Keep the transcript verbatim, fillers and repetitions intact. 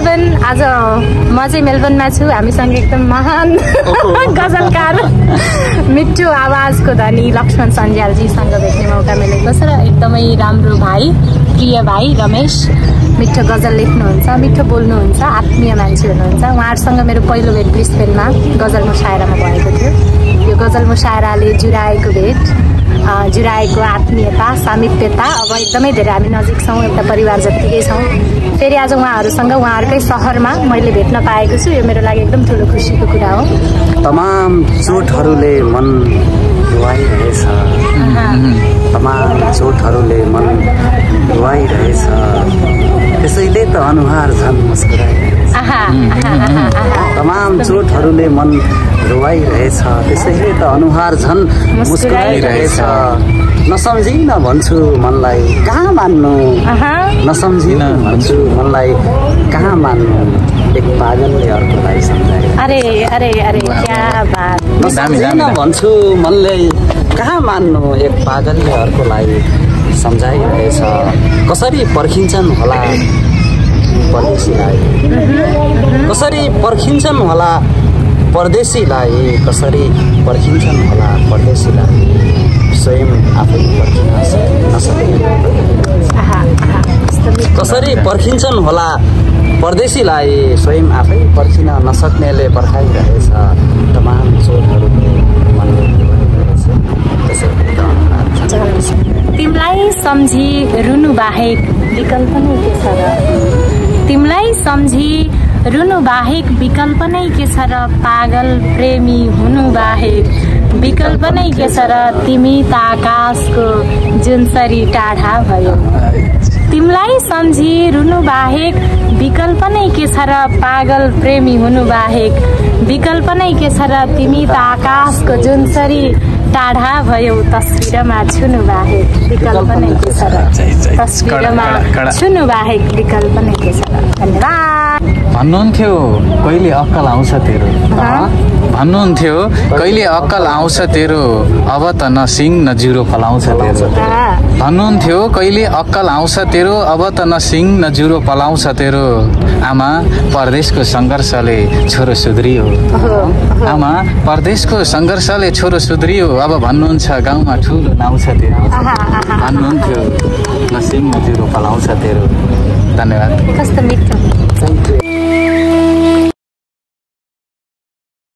Melbourne आज म चाहिँ मेलबर्नमा छु। हामीसँग एकदम महान गजलकार मिठो आवाजको धनी लक्ष्मण सन्ज्यालजीसँग भेट्ने मौका मिलेको छ र एकदमै राम्रो भाइ, प्रिय भाइ रमेश मिठो गजल लेख्नुहुन्छ, मिठो बोल्नुहुन्छ, आत्मीय मान्छे हुनुहुन्छ। उहाँहरूसँग मेरो पहिलो भेट ब्रिस्बेनमा गजल मुसायरामा भएको थियो। यो गजल मुसायराले जुराएको भेट, जुराएको आत्मीयता, सामिप्यता, अब एकदमै धेरै हामी नजिक छौँ, एउटा परिवार जत्तिकै छौँ। फेरि आज उहाँहरूसँग उहाँहरूकै सहरमा मैले भेट्न पाएको छु। यो मेरो लागि एकदम ठुलो खुसीको कुरा हो। तमाम चोटहरूले मन रुवाइरहेछ, तमाम चोटहरूले मन रुवाइरहेछ, त्यसैले त अनुहार झन् मुस्कुराइरहेछ। तमाम चोटहरूले मन रुवाइरहेछ, त्यसैले त अनुहार झन् मुस्कुराइरहेछ। नसम्झिन भन्छु मनलाई कहाँ मान्नु, नसम्झिन भन्छु मनलाई कहाँ मान्नु, एक पागलले अर्कोलाई सम्झाए। अरे अरे अरे क्या बात। नसम्झिन भन्छु मनले कहाँ मान्नु, एक पागलले अर्कोलाई सम्झाइरहेछ। कसरी पर्खिन्छन् होला परदेशीलाई, कसरी पर्खिन्छन् होला परदेशीलाई, कसरी पर्खिन्छन् होला परदेशीलाई, स्वयं आफै पर्खिन नसक्ने। कसरी पर्खिन्छन् होला परदेशीलाई, स्वयं आफै पर्खिन नसक्नेले पर्खाइरहेछ। तमाम चोटहरूले मन रुवाइरहेछ, त्यसैले त तिमीलाई सम्झी रुनु बाहेक विकल्प नै के छ र, तिमीलाई सम्झी रुनु बाहेक विकल्प नै के छ र, पागल प्रेमी हुनु बाहेक विकल्प नै के छ र, तिमी त आकाशको जुनसरी टाढा भयो। तिमीलाई सम्झी रुनु बाहेक विकल्प नै के छ र, पागल प्रेमी हुनु बाहेक विकल्प नै के छ र, तिमी त आकाशको जुनसरी टाढा भयो। तस्बिरमा छुनु बाहेक विकल्प नै के छ र, तस्बिरमा छुनु बाहेक विकल्प नै के छ र। धन्यवाद। भन्नुहुन्थ्यो कहिले अक्कल आउँछ तेरो, भन्नुहुन्थ्यो कहिले अक्कल आउँछ तेरो, अब त न सिङ न जुरो पलाउँछ तेरो। भन्नुहुन्थ्यो कहिले अक्कल आउँछ तेरो, अब त न सिङ न जुरो पलाउँछ तेरो। आमा परदेशको सङ्घर्षले छोरो सुध्रियो, आमा परदेशको सङ्घर्षले छोरो सुध्रियो, अब भन्नुहुन्छ गाउँमा ठुलो नाउँ छ तेरो। भन्नुहुन्थ्यो न सिङ न जुरो पलाउँछ तेरो। धन्यवाद। कस्तो मिठो।